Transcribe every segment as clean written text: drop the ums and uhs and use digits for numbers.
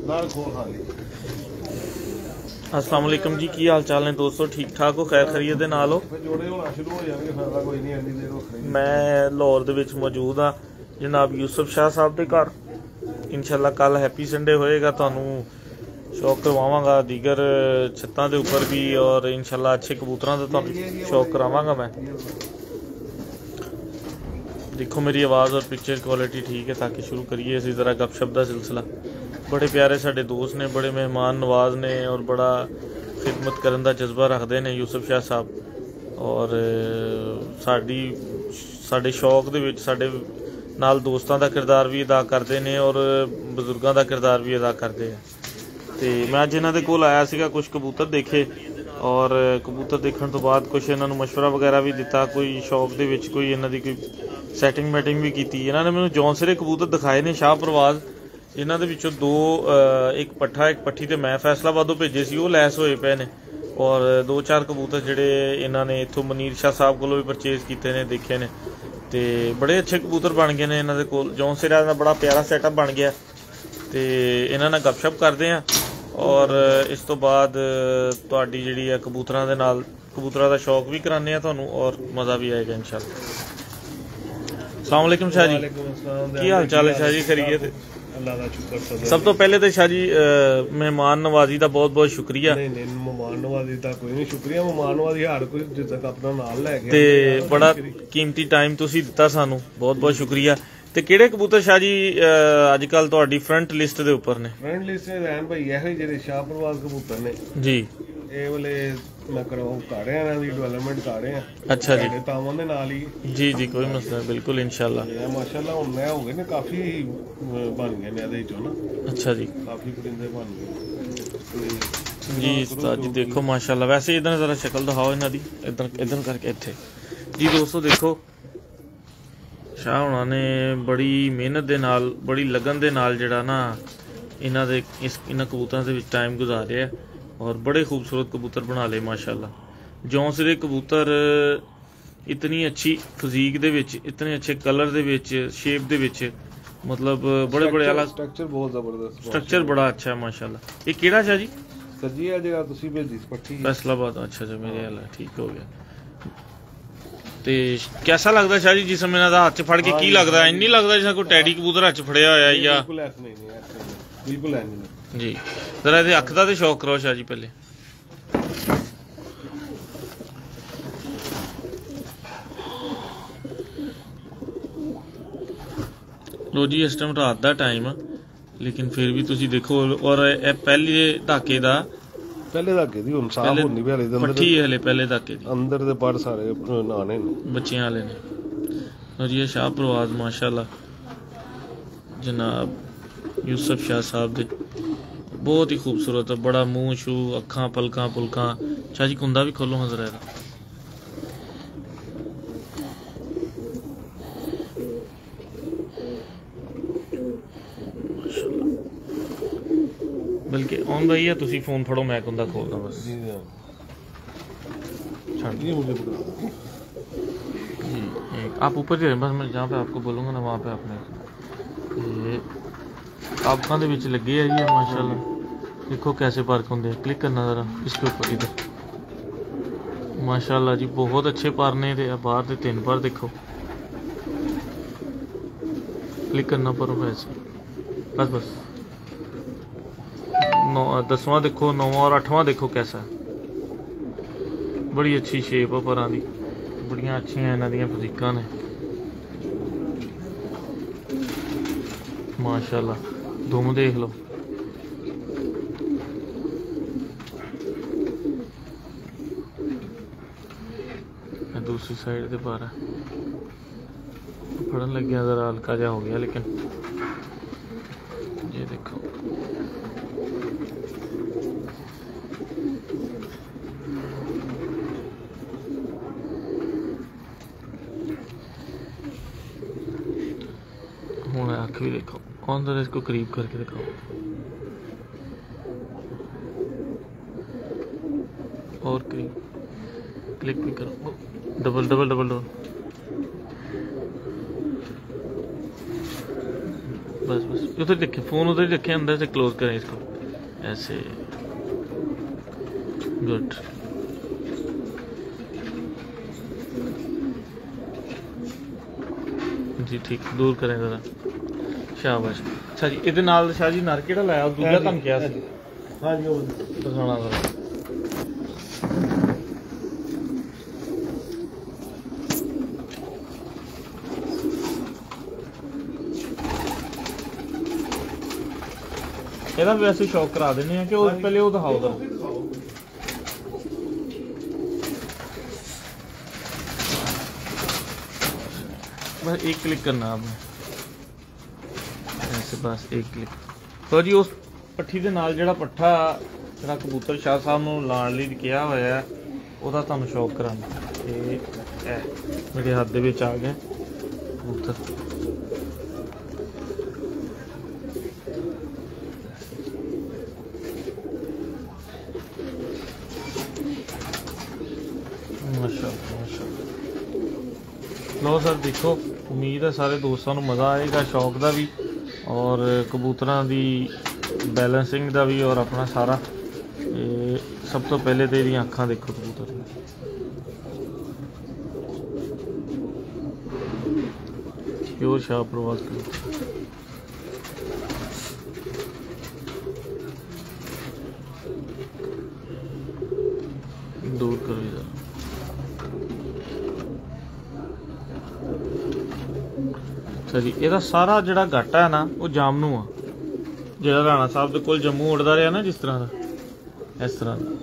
अस्सलाम वालेकुम जी, की हाल चाल ने दोस्तों? ठीक ठाक हो? खैर खैरियत दे नाल हो? मैं लाहौर दे विच मौजूद हाँ जनाब यूसुफ शाह साहब के घर। इंशाल्लाह कल हैप्पी संडे होएगा, तुहानू शौक करवावांगा दीगर छत्तां दे उपर भी, और इंशाल्लाह अच्छे कबूतरां दा तुहानू शौक करावांगा मैं। देखो मेरी आवाज़ और पिक्चर क्वालिटी ठीक है, ताकि शुरू करिए इसी तरह गपशप का सिलसिला। बड़े प्यारे साडे दोस्त ने, बड़े मेहमान नवाज ने, और बड़ा खिदमत करने का जज्बा रखते हैं यूसुफ शाह साहब। और साडे शौक दे विच साडे नाल दोस्तां दा किरदार भी अदा करते हैं और बजुर्गों का किरदार भी अदा करते हैं। तो मैं अज इन्हां दे कोल आया सीगा, कुछ कबूतर देखे और कबूतर देखने तो बाद कुछ इन्होंने मशवरा वगैरह भी दिता, कोई शौक दे विच कोई इन्हां दी कोई सैटिंग मैटिंग भी की। इन्होंने मैंने जौनसरे कबूतर दिखाए ने शाह परवाज, इन्हों के दो एक पट्ठा एक पट्ठी तो मैं फैसलाबादों भेजे सी, वो लैस होए पे ने, और दो चार कबूतर जोड़े इन्होंने इतों मनीर शाह साहब को भी परचेज किए ने, देखे ने, तो बड़े अच्छे कबूतर बन गए ने इन्होंने को। जौनसरे का बड़ा प्यारा सैटअप बन गया, तो इन्होंने गपशप करते हैं और इस तो बाद तुहाडी जिहड़ी है कबूतरां दे नाल कबूतरां दा शौक भी कराने आ तुहानू, और मज़ा भी आएगा इंशाल्लाह। अस्सलाम वालेकुम शाह जी, की हाल चाल है शाह जी? खैरियत? सब तो पहले तो शाह जी मेहमान नवाजी का बहुत बहुत शुक्रिया। मेहमान नवाजी का कोई नहीं शुक्रिया, मेहमान नवाजी हर कोई जिस तक अपना नाल लैके ते बड़ा कीमती टाइम तुसी दिता सानू, बहुत बहुत शुक्रिया। ते किहड़े कबूतर शाह जी अजकल तुहाडी फ्रंट लिस्ट दे उपर ने? फ्रंट लिस्ट ते रहन भाई यही जेडे शाह परवाज कबूतर ने जी, ए वाले मैं करवाऊं कर रहे हैं, दी डेवलपमेंट कर रहे हैं। अच्छा जी, तावन दे नाल ही जी जी, कोई मसला बिल्कुल इंशाल्लाह। माशाल्लाह हुण मैं हो गए ने काफी बन गए ने इहदे चों ना। अच्छा जी, काफी परिंदे बन गए जी उस्ताद जी। देखो माशाल्लाह, वैसे इधर जरा शक्ल दिखाओ इन्हां दी, इधर इधर करके इत्थे। जी दोस्तों देखो, शाह हुणां ने बड़ी मेहनत दे नाल, बड़ी लगन दे नाल जिहड़ा ना इन्हां दे इन्हां कबूतरां दे विच टाइम गुजारिया और बड़े खूबसूरत कबूतर बना ले माशाल्लाह। जौनसरे कबूतर इतनी अच्छी फिजीक दे विच, इतने अच्छे कलर दे विच, शेप दे विच, मतलब बड़े बड़े अलग स्ट्रक्चर बहुत जबरदस्त, स्ट्रक्चर बड़ा अच्छा है माशाल्लाह। ये केड़ा शाह जी? सजी है जेड़ा तुसी भेजी पट्टी फैसलाबाद। अच्छा अच्छा, मेरे हाल ठीक हो गया। ते कैसा लगदा शाह जी जिस समय इन्हां दा हाथ च फड़ के की लगदा? इन्नी लगदा जिस कोई टैडी कबूतर हाथ च फड़िया होया या? बिल्कुल ऐसा नहीं, बिल्कुल ऐसा नहीं जी। जरा इहदे अख दा ते शौक करो शाह जी पहले। लो जी, इस टाइम रात का टाइम आ, लेकिन फिर भी तुसी देखो, और पहले धाके दा पहले धाके दी हुण साफ होनी भी, हले पट्ठी हले पहले धाके दी, अंदर दे पर सारे नाने ने बच्चियां वाले ने। और ये शाह परवाज माशाल्लाह जनाब यूसुफ शाह साहब दे बहुत ही खूबसूरत है, बड़ा मुंह शू, अखा पलका पुलका। शाह जी कुंदा भी खोलो हाँ जरा, बल्कि ऑन भाई है, तुसी फोन फड़ो, मैं कुंदा खोलदा बस। आप ऊपर जाए बस, मैं जहाँ पे आपको बोलूँगा ना वहाँ पे आपने ये आपखां दे विच लगे है जी माशाल्लाह। देखो कैसे पार्क होंगे, क्लिक करना ज़रा इसके ऊपर इधर। माशाल्लाह जी बहुत अच्छे पर ने, बाहर के 3 पर देखो, क्लिक करना पर वैसे बस बस। 10वां देखो, 9वां और 8वां देखो कैसा है, बड़ी अच्छी शेप है परां दी, बड़ियां अच्छियां इन्हां दियां फिजिकां ने माशाल्लाह। दुम देख लो, दूसरी साइड से पारा फड़न लग गया, जरा हल्का जा हो गया, लेकिन ये देखो हूँ आँख भी देखो, कौन सा इसको करीब करके दिखाओ, और करीब क्लिक भी करो, डबल डबल डबल डबल बस बस उधर देखे, फोन उधर रखे, अंदर से क्लोज करें इसको ऐसे। गुड। जी ठीक, दूर करें जरा, शाबाश। अच्छा जी, ਇਹਦੇ ਨਾਲ शाह जी नर ਕਿਹੜਾ ਲਾਇਆ? ਦੂਜਾ ਤੁਹਾਨੂੰ ਕਿਹਾ ਸੀ। हाँ जी, वो ਦਿਖਾਉਣਾ जरा। ਇਹਦਾ ਵੀ ਅਸੀਂ ਸ਼ੌਕ ਕਰਾ ਦਿੰਦੇ ਆ ਕਿ ਉਹ ਪਹਿਲੇ ਉਹ ਦਿਖਾਓ ਦਾ। बस एक क्लिक करना आपने ऐसे, बस एक क्लिक। तो जी उस पट्ठी ਦੇ ਨਾਲ ਜਿਹੜਾ ਪੱਠਾ ਜਿਹੜਾ ਕਬੂਤਰ ਸ਼ਾਹ ਸਾਹਿਬ ਨੂੰ ਲਾਣ ਲਈ ਕਿਹਾ ਹੋਇਆ ਉਹਦਾ ਤੁਹਾਨੂੰ ਸ਼ੌਕ ਕਰਾਂਗਾ। ਇਹ ਮੇਰੇ ਹੱਥ ਦੇ ਵਿੱਚ ਆ ਗਿਆ ਕਬੂਤਰ। माशाअल्लाह माशाअल्लाह। लो सर देखो, उम्मीद है सारे दोस्तों को मज़ा आएगा, शौक का भी और कबूतरों की बैलेंसिंग का भी और अपना सारा। सब तो पहले तो ये अखां देखो कबूतर प्योर शाह प्रवास कबूतर। दूर करो इधर। अच्छा जी, ਇਹਦਾ ਸਾਰਾ ਜਿਹੜਾ ਘਾਟਾ ਹੈ ਨਾ ਉਹ ਜਾਮਨੂ ਆ, ਜਿਹੜਾ ਰਾਣਾ ਸਾਹਿਬ ਦੇ ਕੋਲ ਜੰਮੂ ਉੜਦਾ ਰਿਹਾ ਨਾ, ਜਿਸ ਤਰ੍ਹਾਂ ਦਾ ਇਸ ਤਰ੍ਹਾਂ ਦਾ।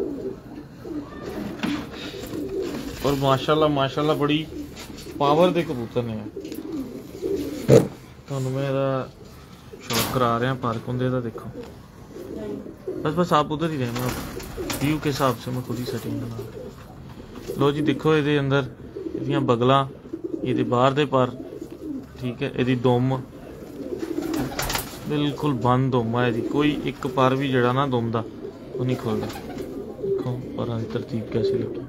और माशाल्लाह माशाल्लाह बड़ी पावर ਦੇ ਕਬੂਤਰ ਨੇ। ਤੁਹਾਨੂੰ मैं ਇਹਦਾ शौक करा रहा पार्क ਹੁੰਦੇ ਦਾ देखो। बस बस आप उधर ही रहना, व्यू के हिसाब से मैं खुद ही सेटिंग बना। लो जी देखो, ये अंदर ये बगल, ये बाहर दे पर ठीक है, ये दुम बिल्कुल बंद दुम है, कोई एक पर भी जड़ा ना दुम का वो नहीं खुलता। देखो पर तरतीब कैसे लगी।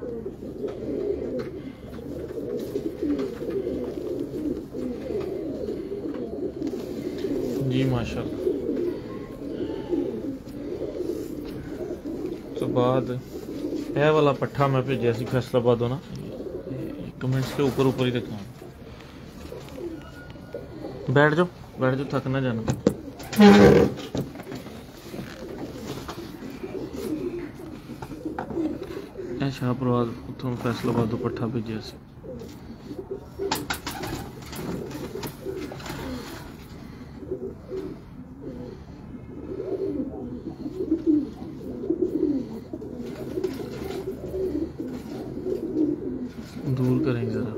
जी माशाल्लाह। तो बाद यह वाला पट्ठा मैं भेजा सी फैसलाबादों ना, कमेंट्स के ऊपर ऊपर ही दिखा। बैठ जाओ थक ना जाना। शाहपुरवाद उतों फैसलाबादों पट्ठा भेजा सी। दूर करेंगे जरा।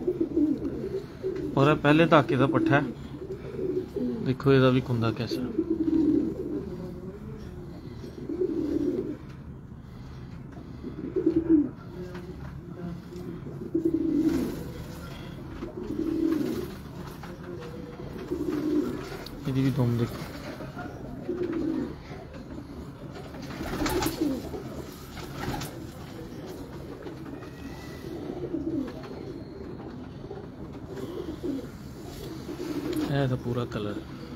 और पहले धाके का पट्ठा है, देखो ਇਹਦਾ भी कुंदा कैसा। ਇਹਦੀ भी दुम देखो। है पूरा कलर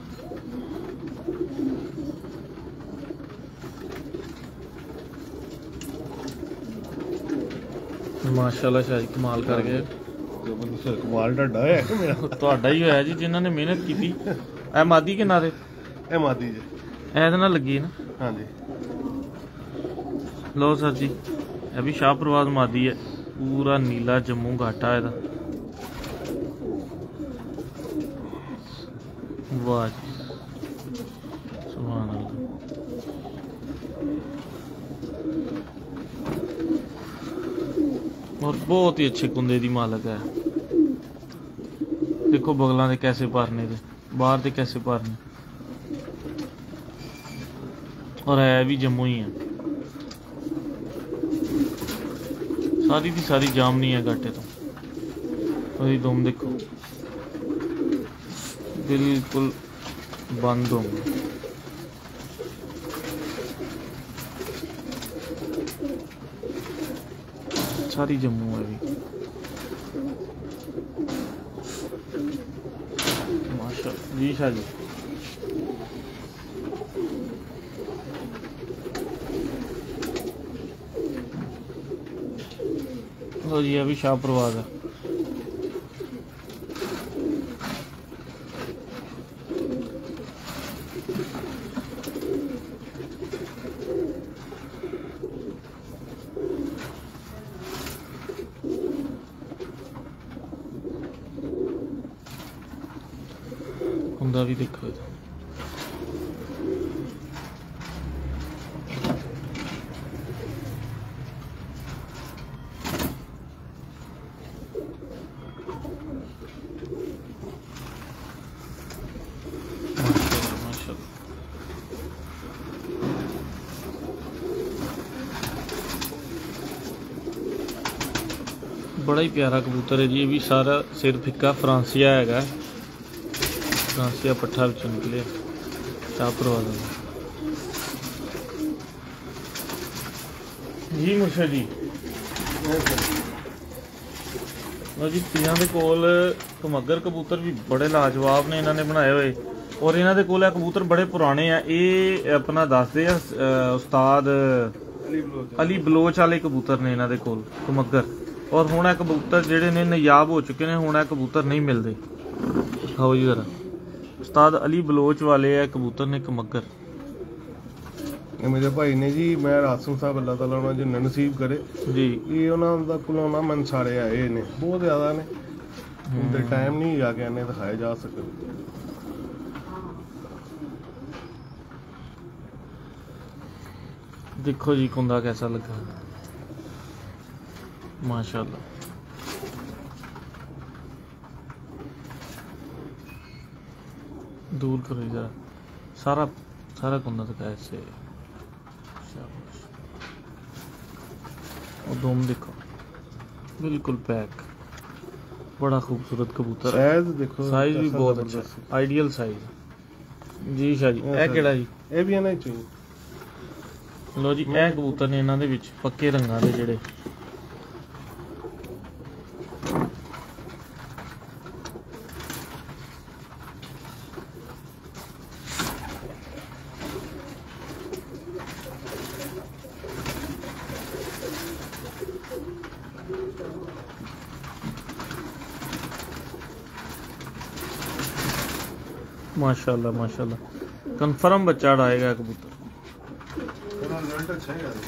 माशाल्लाह शाह जी कमाल कर गए। कमाल ढाडा है मेरा ਤੁਹਾਡਾ ਹੀ ਹੋਇਆ ਜੀ, ਜਿਨ੍ਹਾਂ ਨੇ ਮਿਹਨਤ ਕੀਤੀ। ਇਹ ਮਾਦੀ ਕੇ ਨਾਰੇ? ਇਹ ਮਾਦੀ ਜੀ, ਇਹਦੇ ਨਾਲ ਲੱਗੀ ਨਾ। ਹਾਂਜੀ। लो सर जी, ये भी शाहपुरवाद मादी है, पूरा नीला जम्मू घाटा है। वाह जी, सुभान अल्लाह। और बहुत ही अच्छे कुंदे दी मालक है। देखो बगलों के कैसे भरने दे, बाहर के कैसे भरने। और है भी जम्मू ही है, सारी की सारी जामनी है घाटे तो। और दुम देखो बिल्कुल बंद होंगे। सारी जम्मू है भी माशाल्लाह जी। शाह जी लो जी, ये भी शाह परवाज है। कुंदा भी देखो इधर। बड़ा ही प्यारा कबूतर है जी। ये भी सारा सिर फिक्का फ्रांसिया है, फ्रांसिया पट्ठा बिच निकले शाह परवाज जी। मुर्शद जी लो जी, पियां दे कोल कमगर कबूतर भी बड़े लाजवाब ने इन्होंने बनाए हुए, और इन्हों दे कोल कबूतर बड़े पुराने हैं। ये अपना दसदे उस्ताद अली बलोच वाले कबूतर ने इन्हों दे कोल कमगर, और हुण कबूतर जिहड़े ने नायाब हो चुके हैं, हुण कबूतर नहीं मिलते। खाओ जी जरा, उस्ताद अली बलोच वाले है कबूतर ने कमगर। ये मेरे भाई ने जी, मैं रासू साहब अल्लाह ताला उन्हें जिन्ना नसीब करे जी। ये उन्होंने कोलों ना मन सारे आए ने बहुत ज्यादा ने, उनके टाइम नहीं आके इन्हें दिखाए जा सके। देखो जी कुंदा कैसा लगा, माशाल्लाह। दूर करो जरा, सारा सारा कुंदा दिखाया इससे। और दोम देखो बिल्कुल पैक, बड़ा खूबसूरत कबूतर। साइज देखो, साइज भी बहुत अच्छा, आइडियल साइज जी। शाह जी ए केड़ा जी? ये भी नहीं चाहिए। लो जी, ए कबूतर ने इन्हां दे विच पक्के रंगां दे जिहड़े माशाल्लाह माशाल्लाह। कन्फर्म बच्चा उड़ाएगा कबूतर। रिजल्ट अच्छा है यार।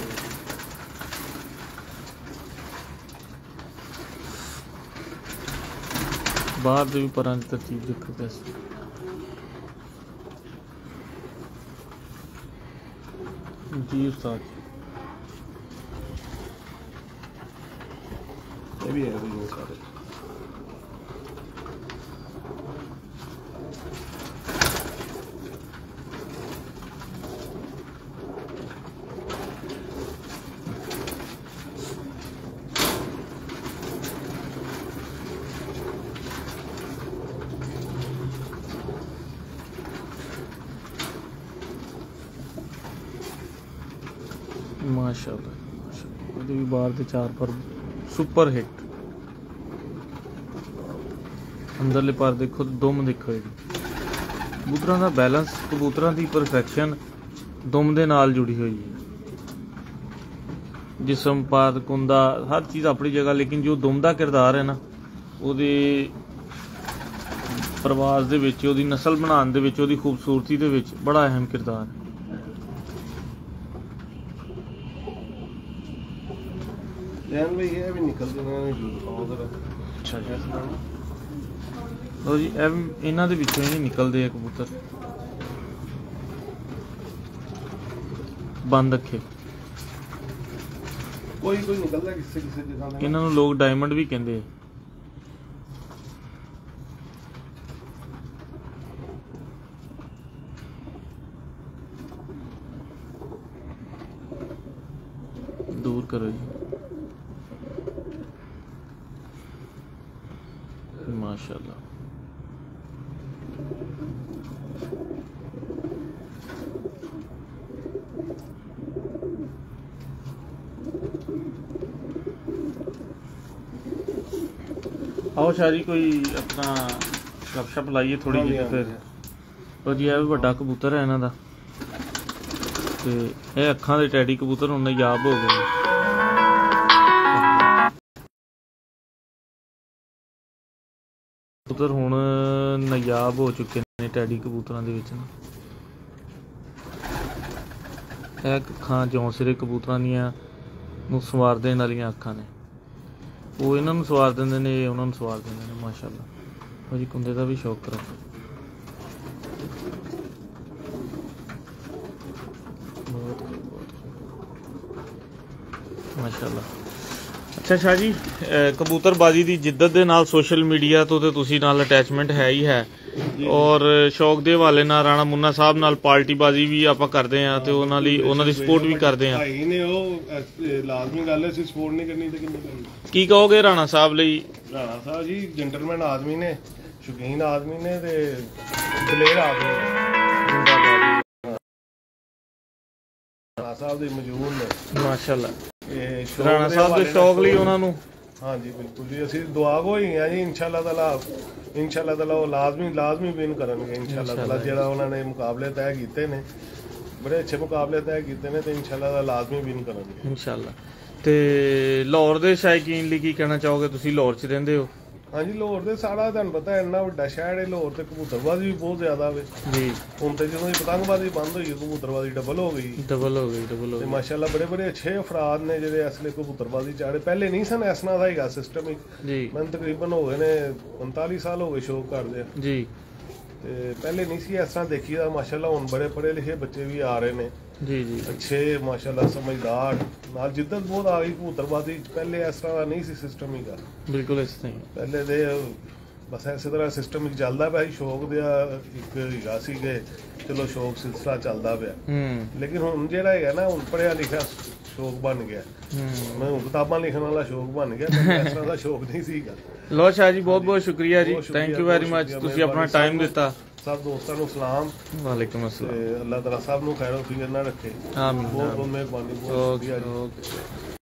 बाहर से भी परानी तरतीब देखो कैसे। जी उस्ताद, ये भी है वो सारे। माशाल्लाह माशाल्लाह। भी बाहर के 4 पर सुपर हिट। अंदरले पर देखो, दुम देखो जी, कबूतरां दा बैलेंस, कबूतरां दी परफेक्शन दुम दे नाल जुड़ी हुई है। जिसम पाद कुंदा हर चीज़ अपनी जगह, लेकिन जो दुम दा किरदार है ना, ਉਹਦੀ प्रवास दे विच, ਉਹਦੀ नस्ल बनाने दे विच, ਉਹਦੀ खूबसूरती दे विच बड़ा अहम किरदार है। जैन भाई ये भी निकल देना अच्छा जी। लो जी, इन्हां दे विचों ही निकलदे आ कबूतर। बंद अखे कोई निकलदा किसी जगह। इन्हां नूं लोग डायमंड भी कहंदे। दूर करो जी, माशाल्लाह। आओ शारी, कोई अपना गपशप लाइए थोड़ी जी। फिर और जी, भी बड़ा कबूतर है इन्हां दा, ते ये अखां दे टैडी कबूतर हुण नायाब हो गए। ਕਬੂਤਰ ਹੁਣ ਨਾਯਾਬ ਹੋ ਚੁੱਕੇ ਨੇ ਟੈਡੀ ਕਬੂਤਰਾਂ ਦੇ ਵਿੱਚ ਨਾ। ਇਹ ਅੱਖਾਂ ਜੌਂਸਿਰੇ ਕਬੂਤਰਾਂ ਦੀਆਂ ਨੂੰ ਸਵਾਰ ਦੇਣ ਵਾਲੀਆਂ ਅੱਖਾਂ ਨੇ। ਉਹ ਇਹਨਾਂ ਨੂੰ ਸਵਾਰ ਦਿੰਦੇ ਨੇ, ਇਹ ਉਹਨਾਂ ਨੂੰ ਸਵਾਰ ਦਿੰਦੇ ਨੇ। ਮਾਸ਼ਾਅੱਲਾ ਉਹ ਜੀ ਕੁੰਦੇ ਦਾ ਵੀ ਸ਼ੌਕ ਕਰੋ। ਬਹੁਤ ਮਾਸ਼ਾਅੱਲਾ। ਅੱਛਾ ਸ਼ਾਹ ਜੀ, ਕਬੂਤਰਬਾਜੀ ਦੀ ਜਿੱਦਤ ਦੇ ਨਾਲ ਸੋਸ਼ਲ ਮੀਡੀਆ ਤੋਂ ਤੇ ਤੁਸੀਂ ਨਾਲ ਅਟੈਚਮੈਂਟ ਹੈ ਹੀ ਹੈ, ਔਰ ਸ਼ੌਕ ਦੇ ਹਵਾਲੇ ਨਾਲ ਰਾਣਾ ਮੁੰਨਾ ਸਾਹਿਬ ਨਾਲ ਪਾਰਟੀਬਾਜ਼ੀ ਵੀ ਆਪਾਂ ਕਰਦੇ ਆ ਤੇ ਉਹਨਾਂ ਦੀ ਸਪੋਰਟ ਵੀ ਕਰਦੇ ਆ। ਭਾਈ ਨੇ ਉਹ ਲਾਜ਼ਮੀ ਗੱਲ ਹੈ, ਅਸੀਂ ਸਪੋਰਟ ਨਹੀਂ ਕਰਨੀ ਤੇ ਕਿੰਨੀ ਕਰਨੀ। ਕੀ ਕਹੋਗੇ ਰਾਣਾ ਸਾਹਿਬ ਲਈ? ਰਾਣਾ ਸਾਹਿਬ ਜੀ ਜੈਂਟਲਮੈਨ ਆਦਮੀ ਨੇ, ਸ਼ੌਕੀਨ ਆਦਮੀ ਨੇ ਤੇ ਦਲੇਰ ਆਦਮੀ ਨੇ। ਰਾਣਾ ਸਾਹਿਬ ਦੇ ਮਜੂਰ ਨੇ ਮਾਸ਼ਾਅੱਲਾ। ਇਹ ਰਾਣਾ ਸਾਹਿਬ ਦੇ ਸ਼ੌਕ ਲਈ ਉਹਨਾਂ ਨੂੰ ਹਾਂਜੀ ਬਿਲਕੁਲ ਜੀ, ਅਸੀਂ ਦੁਆ ਗੋਈ ਆ ਜੀ। ਇਨਸ਼ਾਅੱਲਾ ਤਾਲਾ ਉਹ ਲਾਜ਼ਮੀ ਵਿਨ ਕਰਨਗੇ ਇਨਸ਼ਾਅੱਲਾ ਤਾਲਾ। ਜਿਹੜਾ ਉਹਨਾਂ ਨੇ ਮੁਕਾਬਲੇ ਤੈਅ ਕੀਤੇ ਨੇ, ਬੜੇ ਅੱਛੇ ਮੁਕਾਬਲੇ ਤੈਅ ਕੀਤੇ ਨੇ ਤੇ ਇਨਸ਼ਾਅੱਲਾ ਤਾਲਾ ਲਾਜ਼ਮੀ ਵਿਨ ਕਰਨਗੇ ਇਨਸ਼ਾਅੱਲਾ। ਤੇ ਲਾਹੌਰ ਦੇ ਸ਼ਾਇਕੀਨ ਲਈ ਕੀ ਕਹਿਣਾ ਚਾਹੋਗੇ? ਤੁਸੀਂ ਲਾਹੌਰ 'ਚ ਰਹਿੰਦੇ ਹੋ। ਹਾਂਜੀ ਲਾਹੌਰ ਦੇ ਸਾਰਾ ਤੁਹਾਨੂੰ ਪਤਾ ਇੰਨਾ ਵੱਡਾ ਸ਼ਹਿਰ ਹੈ ਲਾਹੌਰ, ਤੇ ਕਬੂਤਰਬਾਜ਼ੀ ਵੀ ਬਹੁਤ ਜ਼ਿਆਦਾ ਵੇ ਜੀ। ਹੁਣ ਤੇ ਜਦੋਂ ਪਤੰਗਬਾਜ਼ੀ ਬੰਦ ਹੋਈ, ਕਬੂਤਰਬਾਜ਼ੀ ਡਬਲ ਹੋ ਗਈ ਤੇ ਮਾਸ਼ਾਅੱਲਾ ਬੜੇ ਅੱਛੇ ਅਫਰਾਦ ਨੇ ਜਿਹੜੇ ਅਸਲੇ ਕਬੂਤਰਬਾਜ਼ੀ ਚਾੜੇ। ਪਹਿਲੇ ਨਹੀਂ ਸਨ ਇਸ ਤਰ੍ਹਾਂ ਦਾ ਹੈਗਾ ਸਿਸਟਮ ਜੀ। ਮੈਨੂੰ ਤਕਰੀਬਨ ਹੋ ਗਏ ਨੇ 45 ਸਾਲ ਹੋ ਗਏ ਸ਼ੌਕ ਕਰਦੇ ਜੀ, ਤੇ ਪਹਿਲੇ ਨਹੀਂ ਸੀ ਇਸ ਤਰ੍ਹਾਂ ਦੇਖੀਦਾ। ਮਾਸ਼ਾਅੱਲਾ ਹੁਣ ਬੜੇ ਪੜ੍ਹੇ ਲਿਖੇ ਬੱਚੇ ਵੀ ਆ ਰਹੇ ਨੇ ਜੀ ਜੀ, ਅੱਛੇ ਮਾਸ਼ਾਅੱਲਾ ਸਮਝਦਾਰ, ਨਾਲ ਜਿੱਦਤ ਬਹੁਤ ਆ ਗਈ ਕਬੂਤਰਬਾਜ਼ੀ। ਪਹਿਲੇ ਇਸ ਤਰ੍ਹਾਂ ਦਾ ਨਹੀਂ ਸੀ ਸਿਸਟਮ ਹੀਗਾ, ਬਿਲਕੁਲ ਇਸ ਤਰ੍ਹਾਂ ਹੀ। ਪਹਿਲੇ ਦੇ ਬਸ ਇਸੇ ਤਰ੍ਹਾਂ ਸਿਸਟਮ ਇੱਕ ਚੱਲਦਾ ਪਿਆ ਸੀ, ਸ਼ੌਕ ਦਾ ਇੱਕ ਹੈਗਾ ਸੀ ਕਿ ਚਲੋ ਸ਼ੌਕ ਸਿਲਸਿਲਾ ਚੱਲਦਾ ਪਿਆ। ਲੇਕਿਨ ਹੁਣ ਜਿਹੜਾ ਹੈਗਾ ਨਾ, ਹੁਣ ਪੜ੍ਹਿਆ ਲਿਖਿਆ ਸ਼ੌਕ ਬਣ ਗਿਆ। ਮੈਂ ਹੁਣ ਕਿਤਾਬਾਂ ਲਿਖਣ ਵਾਲਾ ਸ਼ੌਕ ਬਣ ਗਿਆ, ਇਸ ਤਰ੍ਹਾਂ ਦਾ ਸ਼ੌਕ ਨਹੀਂ ਸੀਗਾ। ਲੋ ਸ਼ਾਹ ਜੀ, ਬਹੁਤ ਬਹੁਤ ਸ਼ੁਕਰੀਆ ਜੀ, ਥੈਂਕ ਯੂ ਵੈਰੀ ਮਚ, ਤੁਸੀਂ ਆਪਣਾ ਟਾਈਮ ਦਿੱਤਾ। ਸਭ ਦੋਸਤਾਂ ਨੂੰ ਸਲਾਮ। ਵਾਲੇਕੁਮ अस्सलाम। ਅੱਲਾਹ ਤਾਲਾ ਸਭ ਨੂੰ ਖੈਰ ਫਿਕਰ ਨਾ ਰੱਖੇ। ਆਮੀਨ। ਬਹੁਤ ਬਹੁਤ ਮਿਹਰਬਾਨੀ, ਬਹੁਤ ਸ਼ੁਕਰੀਆ ਜੀ।